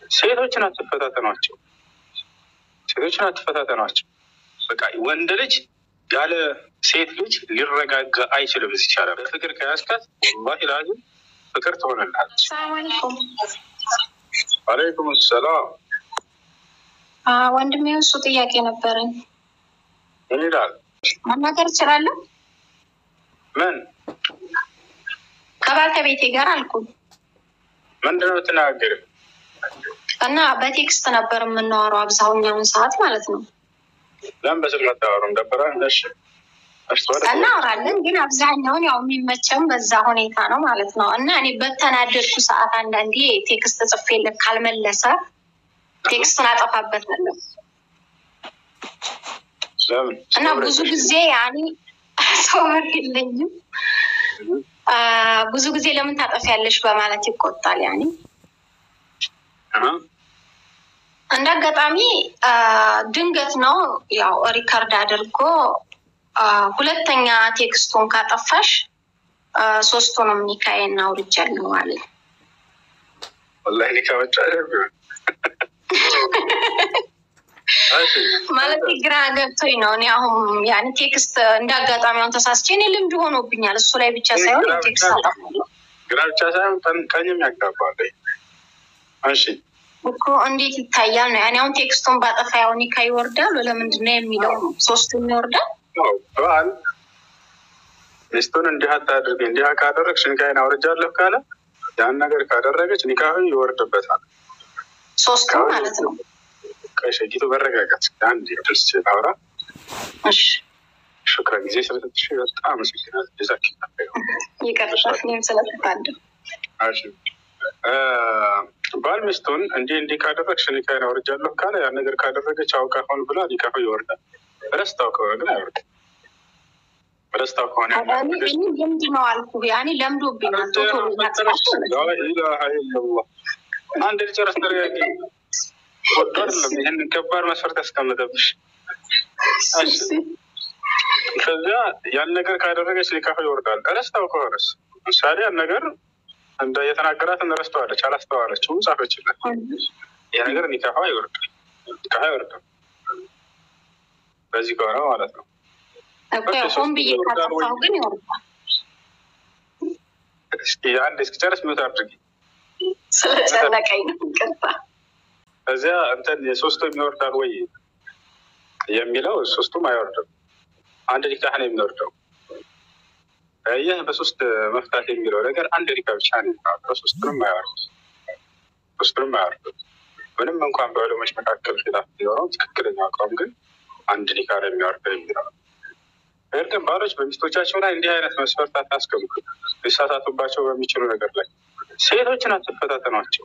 ሴቶችን አትፈታተኗቸው። በቃ ወንድ ልጅ ያለ ሴት ልጅ ሊረጋጋ አይችልም። እዚህ ይቻላል በፍቅር ከያዝካት ወላሂ ላዚም ፍቅር ትሆንልሃለች። ሰላም አለይኩም። ወአለይኩም ሰላም። ወንድሜ እሱ ጥያቄ ነበረኝ። ምን ይላል? መናገር እችላለሁ? ምን ከባለቤቴ ጋር አልኩኝ። ምንድን ነው የምትናገሪው? እና በቴክስት ነበር የምናወራው አብዛኛውን ሰዓት ማለት ነው። ለምን በስልክ አታወሩም? ደበረን? እሺ እናወራለን፣ ግን አብዛኛውን ያው የሚመቸም በዛ ሁኔታ ነው ማለት ነው። እና እኔ በተናደድኩ ሰዓት አንዳንዴ ቴክስት ጽፌለት ካልመለሰ ቴክስቱን አጠፋበታለሁ። እና ብዙ ጊዜ ያኔ ሰውር የለኝም ብዙ ጊዜ ለምን ታጠፊያለሽ በማለት ይቆጣል። ያኔ እንደ አጋጣሚ ድንገት ነው ያው ሪከርድ አድርጎ ሁለተኛ ቴክስቱን ካጠፋሽ ሶስቱንም ኒካዬን አውርጃለሁ ማለት ነው። ወላሂ ኒካ ወጣ ማለት ግራ ገብቶኝ ነው። እኔ አሁን ያኔ ቴክስት እንዳጋጣሚውን ተሳስቼ እኔ ልምድ ሆኖብኛል። እሱ ላይ ብቻ ሳይሆን ቴክስት አጠፋለሁ። ግራ ብቻ ሳይሆን ቀኝም ያጋባል። እሺ እኮ እንዴት ይታያል ነው ያኔ አሁን ቴክስቱን ባጠፋ ያው ኒካ ይወርዳል ለምንድን ነው የሚለው? ሶስቱም ይወርዳል። ባል ሚስቱን እንዲህ አታድርግ እንዲህ ካደረግሽ ኒካዬን አውርጃለሁ ካለ ያን ነገር ካደረገች ኒካሁ ይወርድበታል። ሶስቱም ማለት ነው። ከሸጊቱ በረጋጋት አንድ ድርስ አውራ። እሺ ሹክራን ጊዜ ስለተሽ በጣም አመሰግናለሁ። ጀዛኪላህ ይቀርሻል። እኔም ስለተታደለ እሺ ባል ሚስቱን እንዲህ ካደረግሽ ኒካዬን አውርጃለሁ ካለ ያን ነገር ካደረገች አውቃ ሆን ብላ ኒካሁ ይወርዳል። ረስታው ከሆነ ግን አይወርድም። ረስታው ከሆነ ልምድ ነው አልኩ። ያኔ ለምዶብኛል። አንድ ልጨርስ ተረጋጊ። ወጣለም ይሄን ከባድ መስፈርት ያስቀምጠብሽ። ከዚያ ያን ነገር ካደረገች ኒካሁ ይወርዳል። ረስታው ከሆነስ ምሳሌ ያን ነገር እንደ የተናገራት ረስተዋለች፣ አላስተዋለችም፣ ጻፈችለት። ያ ነገር ኒካሁ ይወርዳል። ኒካሁ ይወርዳል በዚህ ከሆነ ማለት ነው። ሆን ብዬ ካጠፋሁ ግን ይወርዳል። እስኪ አንድ እስኪጨርስ ሚውት አድርጊ። ስለጨነቀኝ ነው። ይቅርታ። ከዚያ እንትን የሶስቱም ይወርዳል ወይ የሚለው ሶስቱም አይወርድም። አንድ ኒካህ ነው የሚወርደው። ይህ በሶስት መፍታት የሚለው ነገር አንድ ኒካህ ብቻ ነው የሚወርደው። ሶስቱንም አይወርድም። ምንም እንኳን በዑለሞች መካከል ኺላፍ ቢኖረው ትክክለኛ አቋም ግን አንድ ኒካህ ነው የሚወርደው የሚለው ነው። ነገር ግን ባሎች በሚስቶቻቸው ላይ እንዲህ አይነት መስፈርት አታስቀምጡ። ሊሳሳቱባቸው በሚችሉ ነገር ላይ ሴቶችን አትፈታተኗቸው።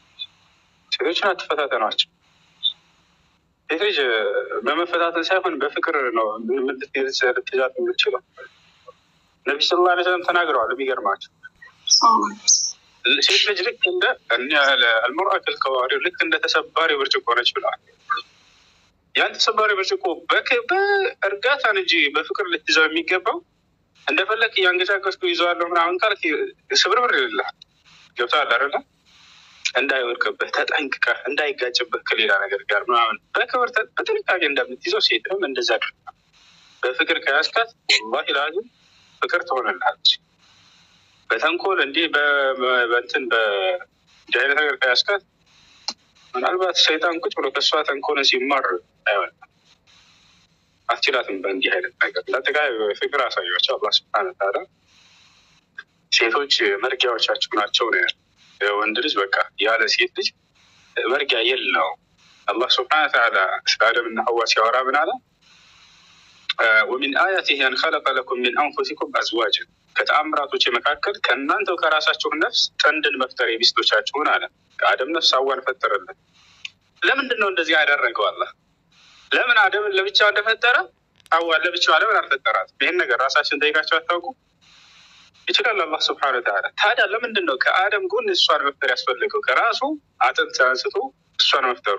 ሴት ልጅ በመፈታተን ሳይሆን በፍቅር ነው ልትይዛት የምትችለው። ነቢ ስ ላ ስለም ተናግረዋል። የሚገርማቸው ሴት ልጅ ልክ እንደ አልመርአት ልከዋሪ ልክ እንደ ተሰባሪ ብርጭቆ ነች ብለዋል። ያን ተሰባሪ ብርጭቆ በእርጋታን እንጂ በፍቅር ልትይዘው የሚገባው እንደፈለግ እያንገጫገስኩ ይዘዋለሁ ምናምን ካልክ ስብርብር ይልልሃል። ገብቶሃል አይደለ? እንዳይወድቅብህ ተጠንቅቀህ እንዳይጋጭብህ ከሌላ ነገር ጋር ምናምን በክብር በጥንቃቄ እንደምትይዘው ሴትንም እንደዛ አድርጋ በፍቅር ከያዝካት ወላሂ ላዚም ፍቅር ትሆንልሃለች። በተንኮል እንዲህ በእንትን በእንዲህ አይነት ነገር ከያዝካት ምናልባት ሰይጣን ቁጭ ብሎ ከእሷ ተንኮልን ሲማር አይሆንም። አትችላትም በእንዲህ አይነት ነገር። ለአጠቃላይ ፍቅር አሳያቸው አላህ ሱብሓነሁ ወተዓላ። ሴቶች መርጊያዎቻችሁ ናቸው ነው ያለው። ወንድ ልጅ በቃ ያለ ሴት ልጅ መርጊያ የለውም። አላህ ሱብሓነሁ ወተዓላ ስለ አደምና ሐዋ ሲያወራ ምን አለ? ወሚን አያቲሂ አን ኸለቀ ለኩም ሚን አንፉሲኩም አዝዋጅን፣ ከተአምራቶች መካከል ከእናንተው ከራሳችሁ ነፍስ ጥንድን መፍጠር የሚስቶቻችሁን አለ። ከአደም ነፍስ ሐዋን ፈጠረልን። ለምንድን ነው እንደዚህ ያደረገው አላህ? ለምን አደምን ለብቻው እንደፈጠረ ሐዋን ለብቻው ለምን አልፈጠራት? ይህን ነገር ራሳችን ጠይቃቸው አታውቁ? ይችላል አላህ ሱብሓነሁ ወተዓላ። ታዲያ ለምንድን ነው ከአደም ጎን እሷን መፍጠር ያስፈልገው? ከራሱ አጥንት አንስቶ እሷን መፍጠሩ።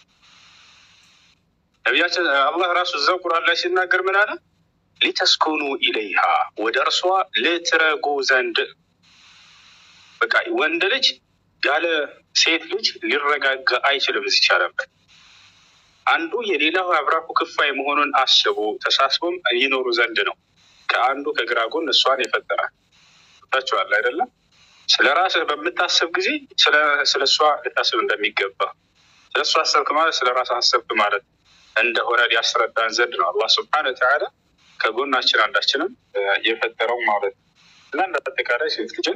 ነቢያችን አላህ ራሱ እዛው ቁርአን ላይ ሲናገር ምን አለ? ሊተስኩኑ ኢለይሃ፣ ወደ እርሷ ልትረጉ ዘንድ። በቃ ወንድ ልጅ ያለ ሴት ልጅ ሊረጋጋ አይችልም። እዚህ ይቻላል አንዱ የሌላው አብራኩ ክፋይ መሆኑን አስቡ ተሳስቦም ይኖሩ ዘንድ ነው። ከአንዱ ከግራ ጎን እሷን የፈጠራል። ታችኋል አይደለም? ስለራስህ በምታስብ ጊዜ ስለሷ ልታስብ እንደሚገባ ስለሷ አሰብክ ማለት ስለራስህ አሰብክ ማለት እንደሆነ ሊያስረዳን ዘንድ ነው አላህ Subhanahu Wa Ta'ala ከጎናችን አንዳችንም የፈጠረው ማለት እና እንደተጠቃላይ ሴት ልጅን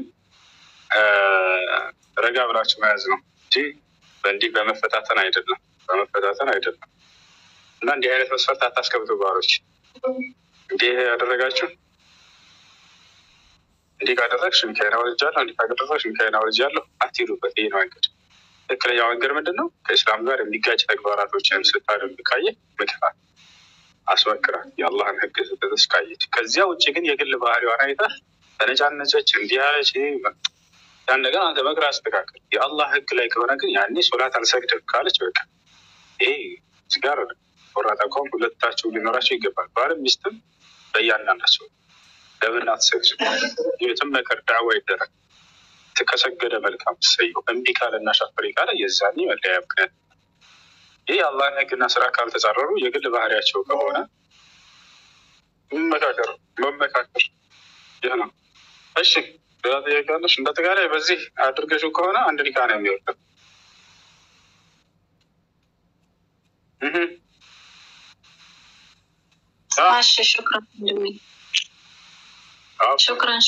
ረጋ ብላችሁ መያዝ ነው እንጂ በእንዲህ በመፈታተን አይደለም። እና እንዲህ አይነት መስፈርት አታስቀምጡ ባሮች። እንዲህ ያደረጋችሁ እንዲህ ካደረግሽ ሚካኤል አውርጃለሁ፣ እንዲህ ካደረግሽ ሚካኤል አውርጃለሁ አትሄዱበት። ይሄ ነው መንገድ። ትክክለኛው መንገድ ምንድን ነው? ከእስላም ጋር የሚጋጭ ተግባራቶችን ስታደርግ ካየህ ምክራት፣ አስመክራት፣ የአላህን ህግ ስትጥስ ካየች። ከዚያ ውጭ ግን የግል ባህሪዋን አይተህ ተነጫነጨች እንዲህ አለች ያን ነገር አንተ መክረህ አስተካክል። የአላህ ህግ ላይ ከሆነ ግን ያኔ ሶላት አልሰግድም ካለች በቃ ይሄ ጋር ወራታ ቆም ሁለታቸው ሊኖራቸው ይገባል። ባልም ሚስትም በእያንዳንዳቸው ለምን አትሰግድም? የትም ነገር ዳዕዋ ይደረግ። ከሰገደ መልካም ትሰየው፣ እምቢ ካለና ሻፈሪ ካለ የዛኔ መለያ ምክንያት። ይህ አላህን ህግና ስራ ካልተጻረሩ የግል ባህሪያቸው ከሆነ መመካከር ይህ ነው። እሺ ሌላ ጥያቄ አለሽ? እንደተጋላይ በዚህ አድርገሽው ከሆነ አንድ ኒካ ነው የሚወርደው። እሺ ሽክራን ወንድሜ፣ ሽክራን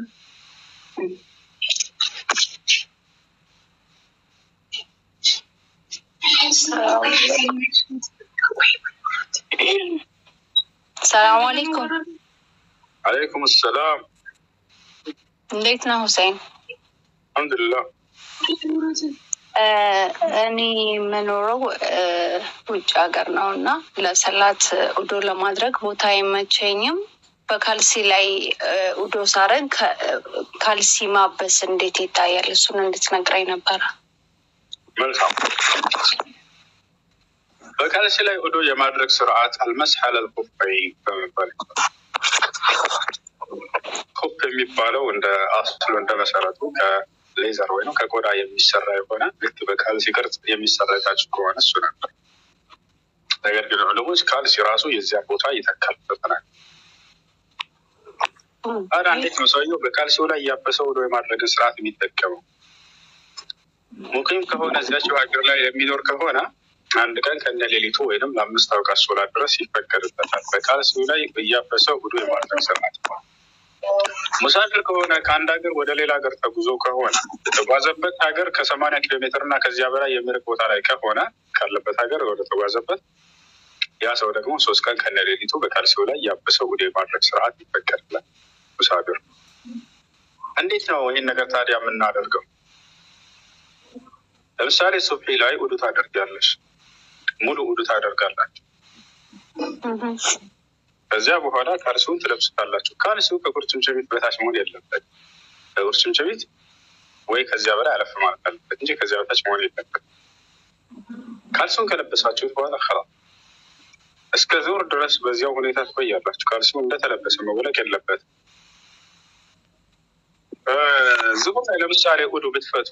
ሰላም አለይኩም። አለይኩም ሰላም። እንዴት ነህ ሁሴን? አልሐምዱሊላህ። እኔ የምኖረው ውጭ ሀገር ነው እና ለሰላት ውዶ ለማድረግ ቦታ አይመቸኝም። በካልሲ ላይ ውዶ ሳረግ ካልሲ ማበስ እንዴት ይታያል? እሱን እንድትነግረኝ ነበረ። መልካም። በካልሲ ላይ ውዶ የማድረግ ስርዓት አልመስህ ዐለል ኹፈይን በመባል ኩፍ የሚባለው እንደ አስሉ እንደ መሰረቱ ከሌዘር ወይም ከቆዳ የሚሰራ የሆነ ልክ በካልሲ ቅርጽ የሚሰራ ታች ከሆነ እሱ ነበር። ነገር ግን ዑለሞች ካልሲ ራሱ የዚያ ቦታ ይተካልበታል። እንዴት ነው ሰውየው በካልሲው ላይ እያበሰው ወደ የማድረግ ስርዓት የሚጠቀመው? ሙቂም ከሆነ እዚያቸው ሀገር ላይ የሚኖር ከሆነ አንድ ቀን ከነ ሌሊቱ ወይንም ለ5 አውቃት ሶላት ድረስ ይፈቀድበታል። በካልሲው ላይ እያበሰው ወደ የማድረግ ስርዓት። ሙሳፊር ከሆነ ከአንድ ሀገር ወደ ሌላ ሀገር ተጉዞ ከሆነ የተጓዘበት ሀገር ከ80 ኪሎ ሜትር እና ከዚያ በላይ የሚርቅ ቦታ ላይ ከሆነ ካለበት ሀገር ወደ ተጓዘበት ያ ሰው ደግሞ 3 ቀን ከነ ሌሊቱ በካልሲው ላይ እያበሰው ወደ የማድረግ ስርዓት ይፈቀድላል። ሙሳፊር እንዴት ነው ይህን ነገር ታዲያ የምናደርገው? ለምሳሌ ሱብሒ ላይ ውዱ ታደርጋለሽ፣ ሙሉ ውዱ ታደርጋላችሁ። ከዚያ በኋላ ካልሲውን ትለብሱታላችሁ። ካልሲው ከቁርጭምጭሚት በታች መሆን የለበት። ከቁርጭምጭሚት ወይ ከዚያ በላይ አለፍ ማለት አለበት እንጂ ከዚያ በታች መሆን የለበት። ካልሲውን ከለበሳችሁት በኋላ ኸላስ እስከ ዙር ድረስ በዚያው ሁኔታ ትቆያላችሁ። ካልሲው እንደተለበሰ መውለቅ የለበት። ዙሁር ላይ ለምሳሌ ውዱ ብትፈቱ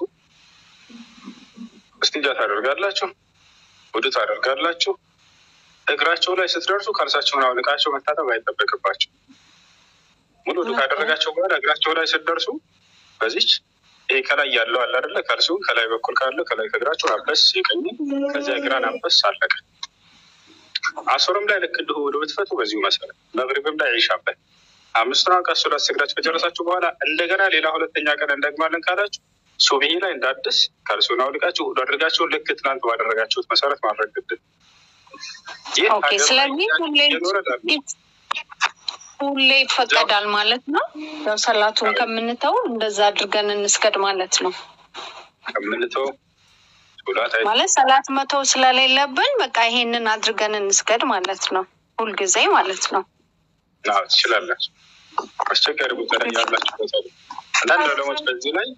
እስቲንጃ ታደርጋላችሁ፣ ውዱ ታደርጋላችሁ። እግራቸው ላይ ስትደርሱ ካልሳቸውን አውልቃቸው መታጠብ አይጠበቅባቸው። ሙሉ ውዱ ካደረጋቸው በኋላ እግራቸው ላይ ስትደርሱ በዚች ይሄ ከላይ ያለው አለ አይደለ? ካልሲውን ከላይ በኩል ካለው ከላይ ከእግራቸው አበስ ይቀኝ፣ ከዚያ እግራን አበስ አለቀ። አስርም ላይ ልክ እንዲሁ ውዱ ብትፈቱ በዚሁ መሰረት፣ መግሪብም ላይ ዒሻም ላይ 5 አውቃት ሶላት ሰግዳችሁ ከጨረሳችሁ በኋላ እንደገና ሌላ ሁለተኛ ቀን እንደግማለን ካላችሁ ሱብሒ ላይ እንዳድስ ካልሲውን አውልቃችሁ ውዱ አድርጋችሁ ልክ ትናንት ባደረጋችሁት መሰረት ማድረግ ግድ። ኦኬ፣ ስለዚህ ሁሌ ይፈቀዳል ማለት ነው። ያው ሰላቱን ከምንተው እንደዛ አድርገን እንስገድ ማለት ነው። ከምንተው ማለት ሰላት መተው ስለሌለብን በቃ ይሄንን አድርገን እንስገድ ማለት ነው። ሁልጊዜ ማለት ነው። አዎ ትችላላችሁ። አስቸጋሪ ቦታ ላይ ያላችሁ ቦታ አንዳንድ ዑለሞች በዚህ ላይ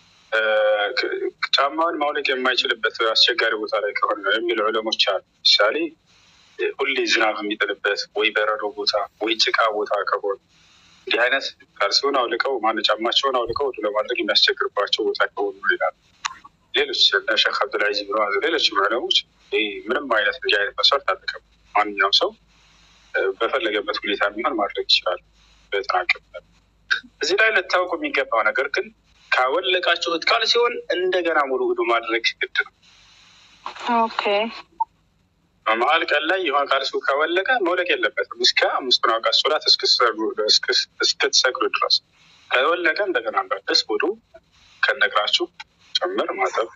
ጫማውን ማውለቅ የማይችልበት አስቸጋሪ ቦታ ላይ ከሆነ ነው የሚሉ ዑለሞች አሉ። ምሳሌ ሁሌ ዝናብ የሚጥልበት ወይ በረዶ ቦታ ወይ ጭቃ ቦታ ከሆነ እንዲህ አይነት ካልሲውን አውልቀው ጫማቸውን አውልቀው ወደ ለማድረግ የሚያስቸግርባቸው ቦታ ከሆኑ ይላል። ሌሎች ሼክ አብዱልዓዚዝ ብን ባዝ ሌሎች ዕለሞች ምንም አይነት ልጅ አይነት መስፈርት አልተቀበሉ። ማንኛውም ሰው በፈለገበት ሁኔታ የሚሆን ማድረግ ይችላል። በተናቀበ እዚህ ላይ ልታውቁ የሚገባው ነገር ግን ካወለቃችሁት ቃል ሲሆን እንደገና ሙሉ ውዱ ማድረግ ግድ ነው። ኦኬ መሀል ቀን ላይ የሆነ ቃል ሰው ካወለቀ መውለቅ የለበትም እስከ 5 አውቃት ሶላት እስክትሰግዱ ድረስ። ካወለቀ እንደገና በደስ ውዱ ከነግራችሁ ጨምር ማጠብ።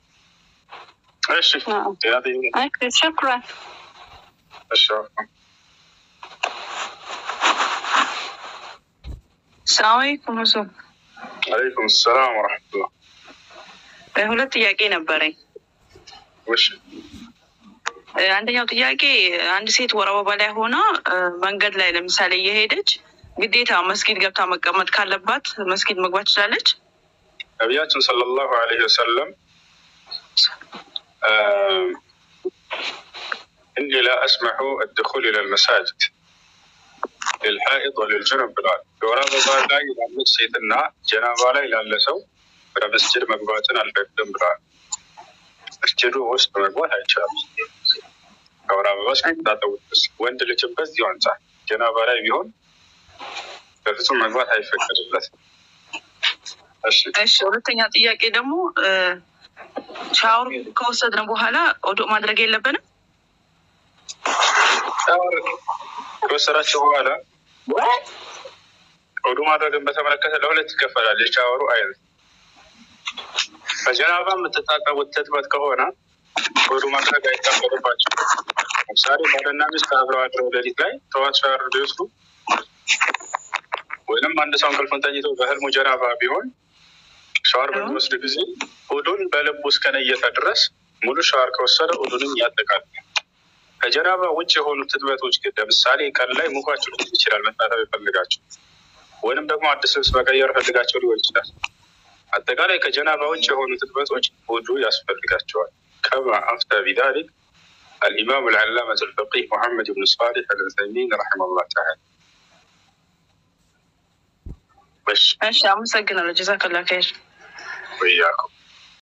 እሺ شكرا السلام عليكم وسلام. عليكم السلام ورحمة الله. ሁለት ጥያቄ ነበረኝ። እሺ አንደኛው ጥያቄ አንድ ሴት ወር አበባ ላይ ሆና መንገድ ላይ ለምሳሌ እየሄደች ግዴታ መስጊድ ገብታ መቀመጥ ካለባት መስጊድ መግባት ትችላለች? ነብያችን ሰለላሁ ዐለይሂ ወሰለም إني لا أسمح الدخول إلى المساجد للحائض وللجنب ብለዋል። የወር አበባ ላይ ያለች ሴትና ጀናባ ላይ ላለ ሰው ወደ መስጂድ መግባትን አልፈቅድም ብለዋል። መስጂዱ ውስጥ መግባት አይቻልም። የወር አበባ ሳይታጠቡ ወንድ ልጅም በዚሁ አንጻር ጀናባ ላይ ቢሆን በፍጹም መግባት አይፈቀድለትም። እሺ ሁለተኛ ጥያቄ ደግሞ ሻወር ከወሰድን በኋላ ውዱእ ማድረግ የለብንም? ሻወር ከወሰዳችሁ በኋላ ውዱእ ማድረግን በተመለከተ ለሁለት ይከፈላል የሻወሩ አይነት። በጀናባ የምትታጠቡት ትጥበት ከሆነ ውዱእ ማድረግ አይጠበቅባችሁም። ለምሳሌ ባልና ሚስት አብረው አድረው ሌሊት ላይ ጠዋት ሻወር ቢወስዱ ወይም አንድ ሰው እንቅልፉን ተኝቶ በህልሙ ጀናባ ቢሆን ሻወር በሚወስድ ጊዜ ውዱእን በልቡ እስከነየተ ድረስ ሙሉ ሻወር ከወሰደ ውዱእን ያጠቃል። ከጀናባ ውጭ የሆኑ ትጥበቶች ግን ለምሳሌ ቀን ላይ ሙቋችሁ ሊሆን ይችላል፣ መታጠብ ይፈልጋችሁ ወይም ደግሞ አዲስ ልብስ መቀየር ፈልጋችሁ ሊሆን ይችላል። አጠቃላይ ከጀናባ ውጭ የሆኑ ትጥበቶች ውዱእ ያስፈልጋቸዋል። ከማ አፍታ ቢዛሊክ الإمام العلامة الفقيه محمد بن صالح العثيمين رحمه الله تعالى. أمسكنا جزاك الله خير. وإياكم.